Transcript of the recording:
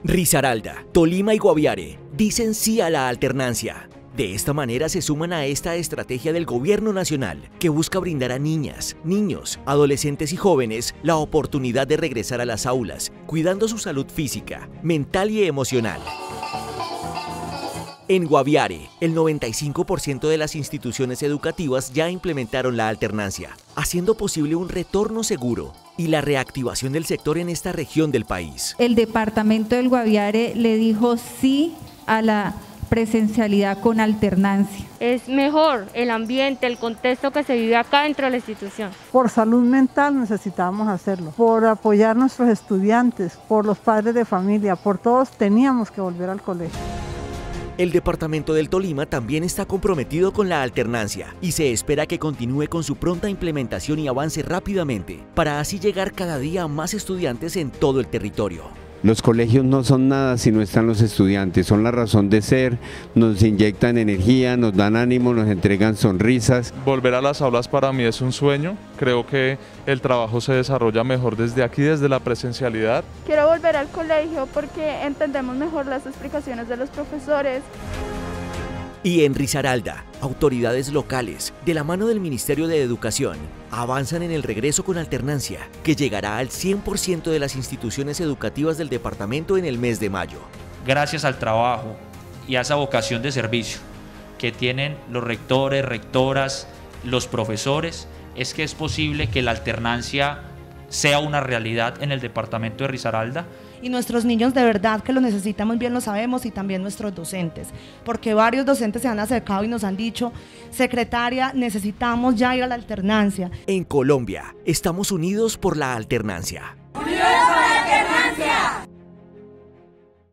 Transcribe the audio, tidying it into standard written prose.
Risaralda, Tolima y Guaviare dicen sí a la alternancia. De esta manera se suman a esta estrategia del Gobierno Nacional que busca brindar a niñas, niños, adolescentes y jóvenes la oportunidad de regresar a las aulas, cuidando su salud física, mental y emocional. En Guaviare, el 95% de las instituciones educativas ya implementaron la alternancia, haciendo posible un retorno seguro y la reactivación del sector en esta región del país. El departamento del Guaviare le dijo sí a la presencialidad con alternancia. Es mejor el ambiente, el contexto que se vive acá dentro de la institución. Por salud mental necesitábamos hacerlo, por apoyar a nuestros estudiantes, por los padres de familia, por todos teníamos que volver al colegio. El departamento del Tolima también está comprometido con la alternancia y se espera que continúe con su pronta implementación y avance rápidamente para así llegar cada día a más estudiantes en todo el territorio. Los colegios no son nada si no están los estudiantes, son la razón de ser, nos inyectan energía, nos dan ánimo, nos entregan sonrisas. Volver a las aulas para mí es un sueño, creo que el trabajo se desarrolla mejor desde aquí, desde la presencialidad. Quiero volver al colegio porque entendemos mejor las explicaciones de los profesores. Y en Risaralda, autoridades locales, de la mano del Ministerio de Educación, avanzan en el regreso con alternancia, que llegará al 100% de las instituciones educativas del departamento en el mes de mayo. Gracias al trabajo y a esa vocación de servicio que tienen los rectores, rectoras, los profesores, es que es posible que la alternancia sea una realidad en el departamento de Risaralda. Y nuestros niños de verdad que lo necesitamos, bien lo sabemos, y también nuestros docentes, porque varios docentes se han acercado y nos han dicho: secretaria, necesitamos ya ir a la alternancia. En Colombia, estamos unidos por la alternancia. ¡Unidos!